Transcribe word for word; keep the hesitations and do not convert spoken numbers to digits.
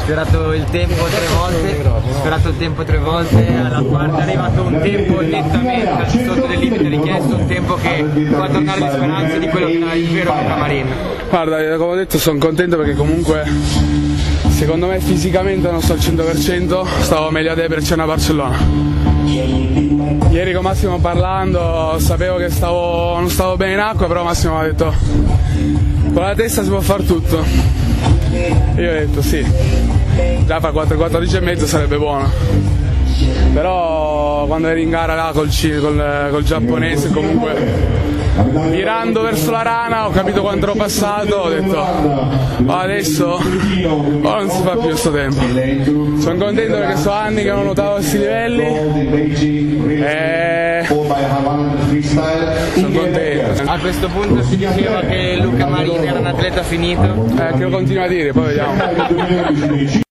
sfiorato il tempo tre volte, sfiorato il tempo tre volte, alla quarta è arrivato un tempo nettamente al di sotto del limite richiesto, un tempo che fa tornare le speranze di quello che era il vero Luca Marin. Guarda, come ho detto sono contento perché comunque secondo me fisicamente non sto al cento per cento, stavo meglio ad Debrecen a Barcellona. Ieri con Massimo parlando sapevo che stavo, non stavo bene in acqua, però Massimo mi ha detto con la testa si può fare tutto. Io ho detto sì, già fa quattro quattordici e mezzo sarebbe buono, però quando eri in gara là col, col, col giapponese comunque virando verso la rana ho capito quanto ero passato, ho detto ma adesso oh, non si fa più sto tempo. Sono contento perché so anni che non nuotavo a questi livelli e sono contento. A questo punto si diceva che Luca Marin era un atleta finito? Eh, che lo continua a dire, poi vediamo.